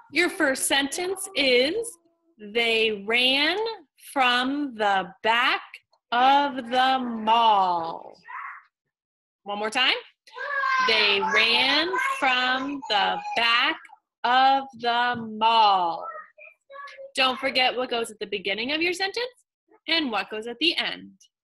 Your first sentence is, they ran from the back of the mall. One more time. They ran from the back of the mall. Don't forget what goes at the beginning of your sentence and what goes at the end.